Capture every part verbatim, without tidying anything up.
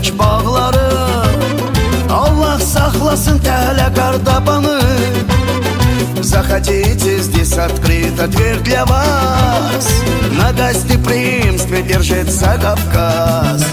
ərik bağları. Allah saxlasın təhlə qardabanı. Захотите, здесь открыта дверь для вас. На гостеприимстве держится Кавказ.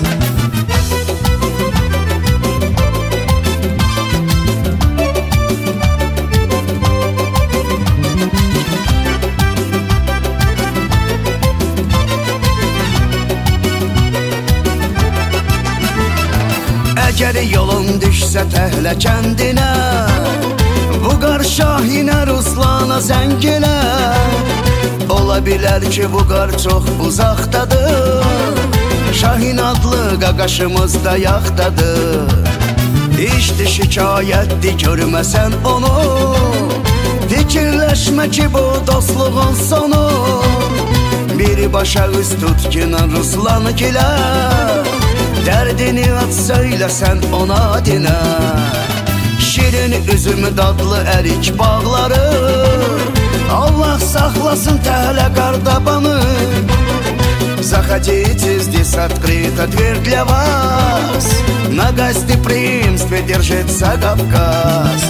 Əgər yolun düşsə təhlə kəndinə, Vüqar Şahinə, Ruslana zəng elə. Ola bilər ki, Vüqar çox uzaqdadır, Şahin adlı qaqaşımız da yaxdadır. İşdi şikayətdi, görməsən onu, fikirləşmə ki, bu dostluğun sonu. Birbaşa üz tut ki, Ruslanı gilə, dərdini at söyləsən ona dinə. Şirin üzüm dadlı ərik bağları. Allah saxlasın təhlə qardabanı. Захотите, здесь открыта дверь для вас. На гостеприимстве держится Кавказ.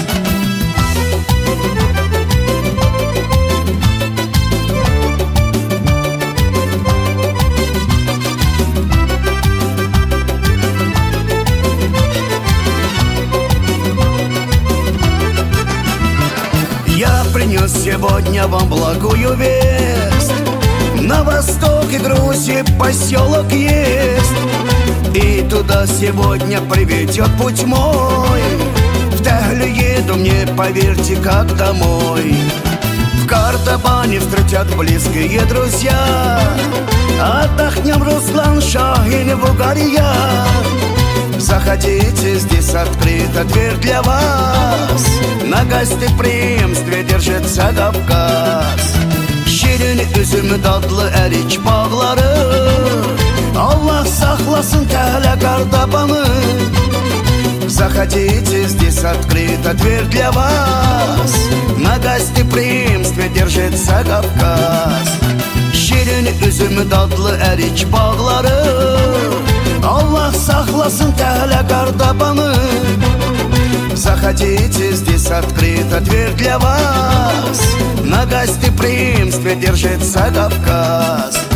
Я принес сегодня вам благую весть. На востоке Грузии поселок есть, и туда сегодня приведет путь мой. В Тэглю еду, мне поверьте, как домой. В Кардабане встретят близкие друзья. Отдохнем, Руслан, Шахин, Вугария. Заходите, здесь открыта дверь для вас. На гостеприимстве держится Кавказ. Şirin üzüm dadlı ərik bağları. Allah saxlasın təhlə qardabanı. Заходите, здесь открыта дверь для вас. На гостеприимстве держится Кавказ. Şirin üzüm dadlı ərik bağları. Allah saxlasın təhlə qardabanı. Заходите, здесь открыта дверь для вас. На гостеприимстве держится Кавказ.